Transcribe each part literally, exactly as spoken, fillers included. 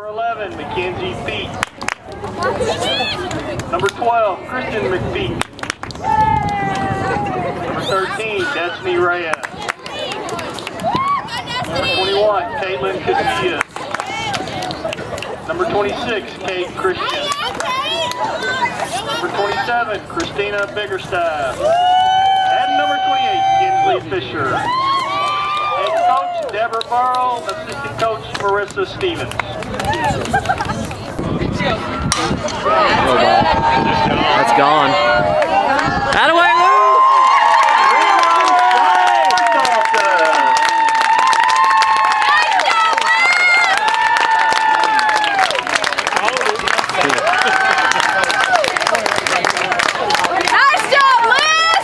eleven, Mackenzie Feet. Number twelve, Kristen McPeak. Number thirteen, Destiny Reyes. Number twenty-one, Caitlin Casillas. Number twenty-six, Kate Christian. Number twenty-seven, Christina Biggerstaff. And number twenty-eight, Kinsley Fisher. Head coach, Deborah Burrow. Assistant coach, Marissa Stevens. That's gone. Out of way, Lou! Nice job, Liz!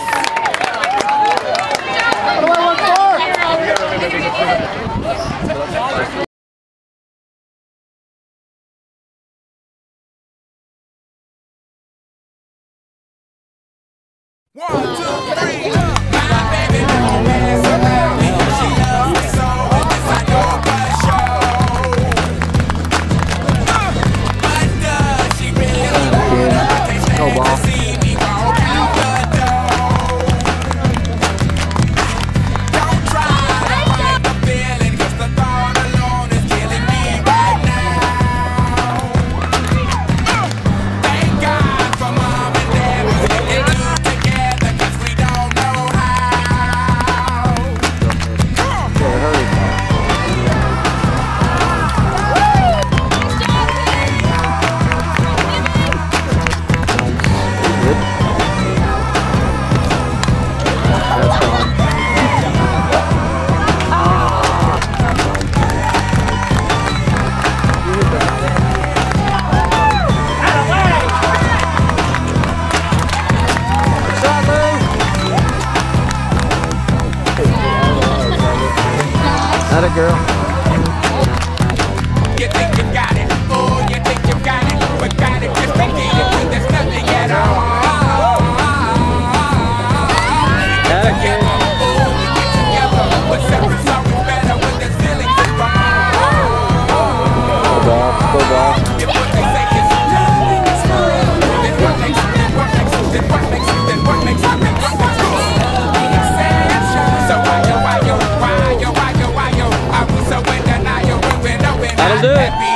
What do I look for? One, two, three, my baby always around me. She loves me so, it's like no other show. Uh, but does she really wanna take Go ball. to see me walk out the door? Don't try to fight the feeling, 'cause the thought alone is killing me right now. Uh, thank God for mom and dad, we still do together, 'cause we don't know how. Come on. That's gone. That a girl. You think you got it, oh, you think you got it, but got it just to get it when there's nothing at all. That a girl. Oh, we get together, but separately always better when there's feelings involved. Go ball. Go ball. If what they say is love, it's love, then what makes it, then what makes it, then what makes it, then what makes it, then what makes it, so why yo, why yo, why yo, why yo, why yo, are we so in denial when we know we're not That'll do it. happy?